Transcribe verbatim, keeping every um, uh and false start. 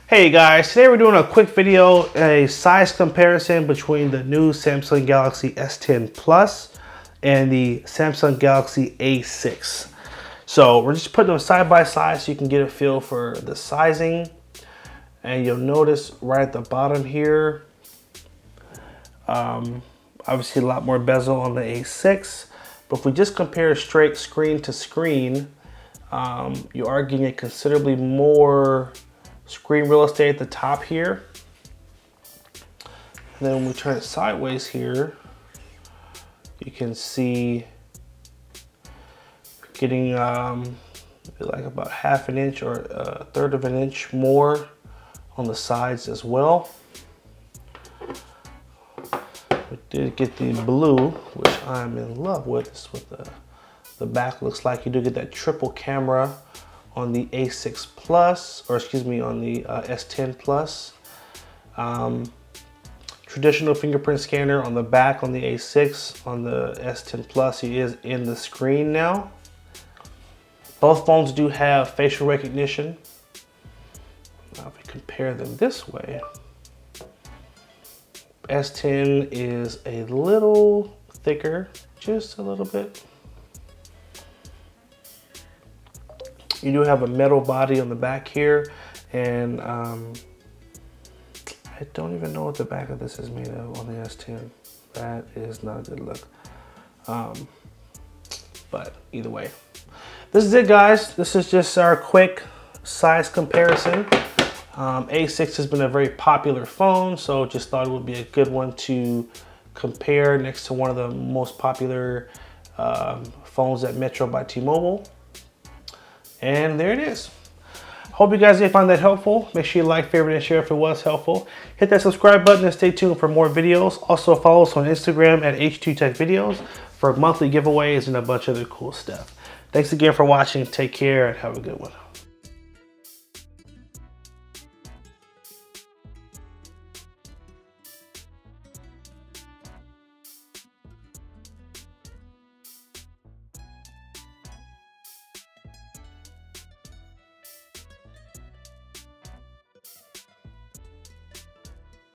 Hey guys, today we're doing a quick video, a size comparison between the new Samsung Galaxy S ten Plus and the Samsung Galaxy A six. So we're just putting them side by side so you can get a feel for the sizing. And you'll notice right at the bottom here, um, obviously a lot more bezel on the A six. But if we just compare straight screen to screen, um, you are getting considerably more screen real estate at the top here. And then when we turn it sideways here, you can see getting um, like about half an inch or a third of an inch more on the sides as well. We did get the blue, which I'm in love with. This is what the, the back looks like. You do get that triple camera on the A six Plus, or excuse me, on the uh, S ten Plus. Um, traditional fingerprint scanner on the back on the A six. On the S ten Plus, it is in the screen now. Both phones do have facial recognition. Now if we compare them this way, S ten is a little thicker, just a little bit. You do have a metal body on the back here, and um, I don't even know what the back of this is made of on the S ten. That is not a good look. Um, but either way, this is it, guys. This is just our quick size comparison. Um, A six has been a very popular phone, so just thought it would be a good one to compare next to one of the most popular um, phones at Metro by T-Mobile. And there it is. Hope you guys did find that helpful. Make sure you like, favorite, and share if it was helpful. Hit that subscribe button and stay tuned for more videos. Also follow us on Instagram at H two Tech Videos for monthly giveaways and a bunch of other cool stuff. Thanks again for watching. Take care and have a good one.